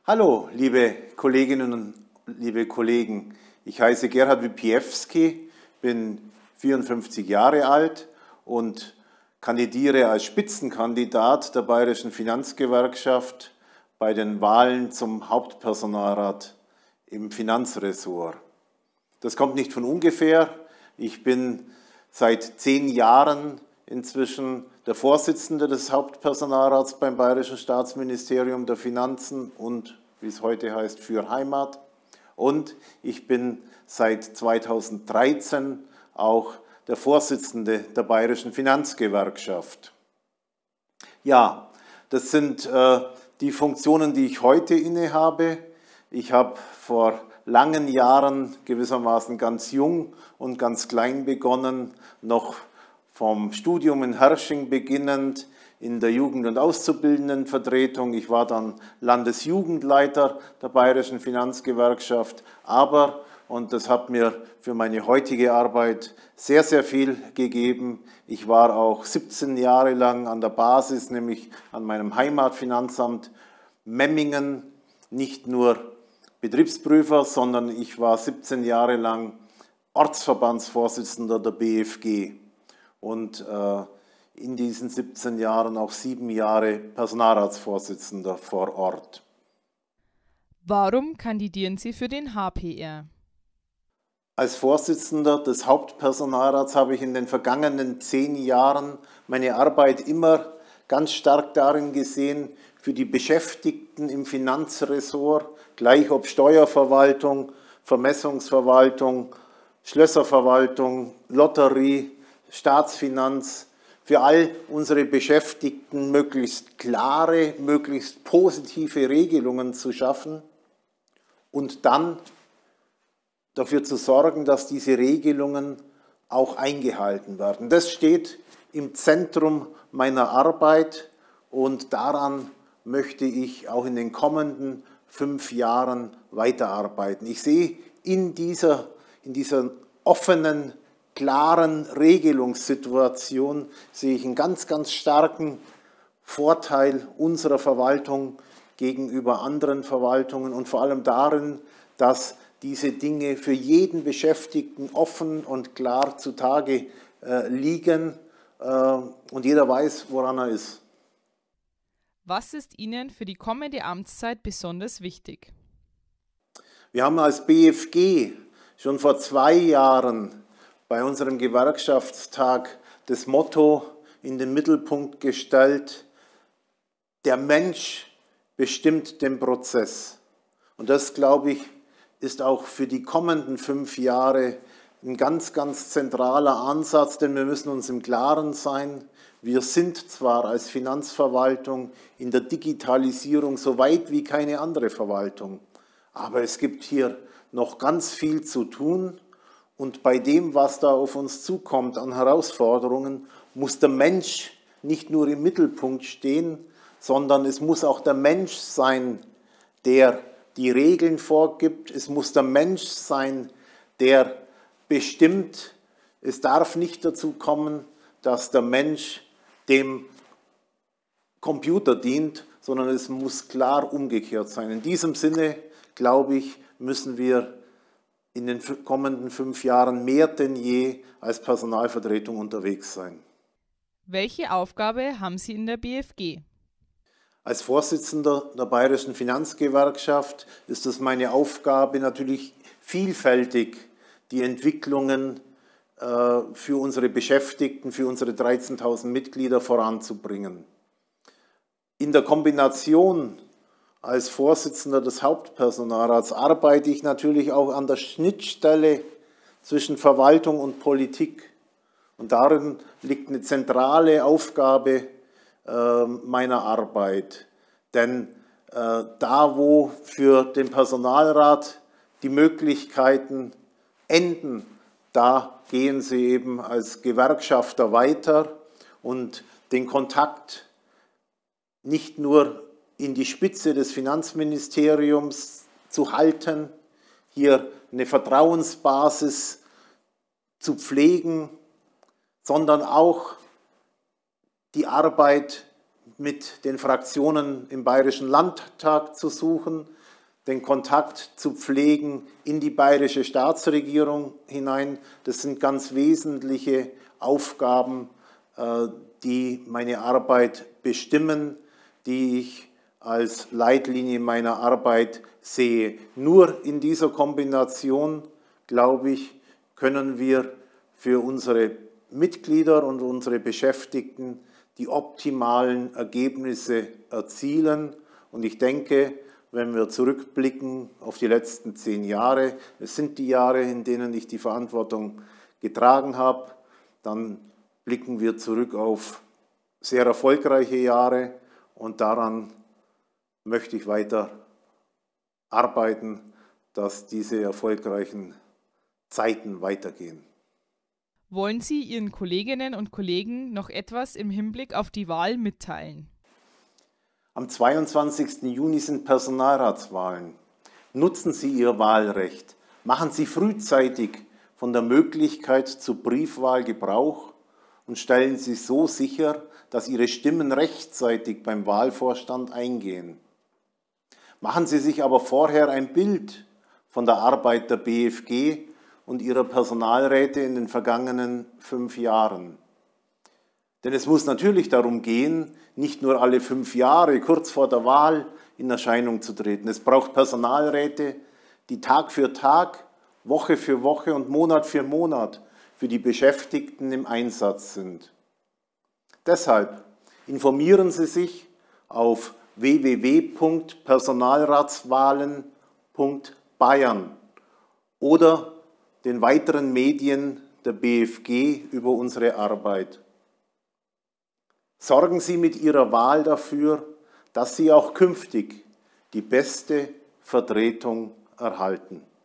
Hallo, liebe Kolleginnen und liebe Kollegen. Ich heiße Gerhard Wypiewski, bin 54 Jahre alt und kandidiere als Spitzenkandidat der Bayerischen Finanzgewerkschaft bei den Wahlen zum Hauptpersonalrat im Finanzressort. Das kommt nicht von ungefähr. Ich bin seit 10 Jahren inzwischen der Vorsitzende des Hauptpersonalrats beim Bayerischen Staatsministerium der Finanzen und, wie es heute heißt, für Heimat. Und ich bin seit 2013 auch der Vorsitzende der Bayerischen Finanzgewerkschaft. Ja, das sind die Funktionen, die ich heute innehabe. Ich habe vor langen Jahren gewissermaßen ganz jung und ganz klein begonnen, noch vom Studium in Herrsching beginnend in der Jugend- und Auszubildendenvertretung. Ich war dann Landesjugendleiter der Bayerischen Finanzgewerkschaft, aber, und das hat mir für meine heutige Arbeit sehr, sehr viel gegeben, ich war auch 17 Jahre lang an der Basis, nämlich an meinem Heimatfinanzamt Memmingen, nicht nur Betriebsprüfer, sondern ich war 17 Jahre lang Ortsverbandsvorsitzender der BFG und in diesen 17 Jahren auch 7 Jahre Personalratsvorsitzender vor Ort. Warum kandidieren Sie für den HPR? Als Vorsitzender des Hauptpersonalrats habe ich in den vergangenen 10 Jahren meine Arbeit immer ganz stark darin gesehen, für die Beschäftigten im Finanzressort, gleich ob Steuerverwaltung, Vermessungsverwaltung, Schlösserverwaltung, Lotterie, Staatsfinanz, für all unsere Beschäftigten möglichst klare, möglichst positive Regelungen zu schaffen und dann dafür zu sorgen, dass diese Regelungen auch eingehalten werden. Das steht im Zentrum meiner Arbeit und daran möchte ich auch in den kommenden 5 Jahren weiterarbeiten. Ich sehe in dieser offenen, klaren Regelungssituation sehe ich einen ganz, ganz starken Vorteil unserer Verwaltung gegenüber anderen Verwaltungen und vor allem darin, dass diese Dinge für jeden Beschäftigten offen und klar zutage liegen und jeder weiß, woran er ist. Was ist Ihnen für die kommende Amtszeit besonders wichtig? Wir haben als BFG schon vor 2 Jahren bei unserem Gewerkschaftstag das Motto in den Mittelpunkt gestellt: Der Mensch bestimmt den Prozess. Und das, glaube ich, ist auch für die kommenden 5 Jahre ein ganz, ganz zentraler Ansatz, denn wir müssen uns im Klaren sein, wir sind zwar als Finanzverwaltung in der Digitalisierung so weit wie keine andere Verwaltung, aber es gibt hier noch ganz viel zu tun und bei dem, was da auf uns zukommt an Herausforderungen, muss der Mensch nicht nur im Mittelpunkt stehen, sondern es muss auch der Mensch sein, der die Regeln vorgibt. Es muss der Mensch sein, der bestimmt. Es darf nicht dazu kommen, dass der Mensch dem Computer dient, sondern es muss klar umgekehrt sein. In diesem Sinne, glaube ich, müssen wir in den kommenden 5 Jahren mehr denn je als Personalvertretung unterwegs sein. Welche Aufgabe haben Sie in der BFG? Als Vorsitzender der Bayerischen Finanzgewerkschaft ist es meine Aufgabe, natürlich vielfältig die Entwicklungen für unsere Beschäftigten, für unsere 13.000 Mitglieder voranzubringen. In der Kombination als Vorsitzender des Hauptpersonalrats arbeite ich natürlich auch an der Schnittstelle zwischen Verwaltung und Politik. Und darin liegt eine zentrale Aufgabe meiner Arbeit. Denn da, wo für den Personalrat die Möglichkeiten enden, da gehen sie eben als Gewerkschafter weiter und den Kontakt nicht nur in die Spitze des Finanzministeriums zu halten, hier eine Vertrauensbasis zu pflegen, sondern auch die Arbeit mit den Fraktionen im Bayerischen Landtag zu suchen, den Kontakt zu pflegen in die bayerische Staatsregierung hinein. Das sind ganz wesentliche Aufgaben, die meine Arbeit bestimmen, die ich als Leitlinie meiner Arbeit sehe. Nur in dieser Kombination, glaube ich, können wir für unsere Mitglieder und unsere Beschäftigten die optimalen Ergebnisse erzielen. Und ich denke, wenn wir zurückblicken auf die letzten 10 Jahre, es sind die Jahre, in denen ich die Verantwortung getragen habe, dann blicken wir zurück auf sehr erfolgreiche Jahre und daran möchte ich weiter arbeiten, dass diese erfolgreichen Zeiten weitergehen. Wollen Sie Ihren Kolleginnen und Kollegen noch etwas im Hinblick auf die Wahl mitteilen? Am 22. Juni sind Personalratswahlen. Nutzen Sie Ihr Wahlrecht. Machen Sie frühzeitig von der Möglichkeit zur Briefwahl Gebrauch und stellen Sie so sicher, dass Ihre Stimmen rechtzeitig beim Wahlvorstand eingehen. Machen Sie sich aber vorher ein Bild von der Arbeit der BFG und ihrer Personalräte in den vergangenen 5 Jahren. Denn es muss natürlich darum gehen, nicht nur alle 5 Jahre kurz vor der Wahl in Erscheinung zu treten. Es braucht Personalräte, die Tag für Tag, Woche für Woche und Monat für Monat für die Beschäftigten im Einsatz sind. Deshalb informieren Sie sich auf www.personalratswahlen.bayern oder den weiteren Medien der BFG über unsere Arbeit. Sorgen Sie mit Ihrer Wahl dafür, dass Sie auch künftig die beste Vertretung erhalten.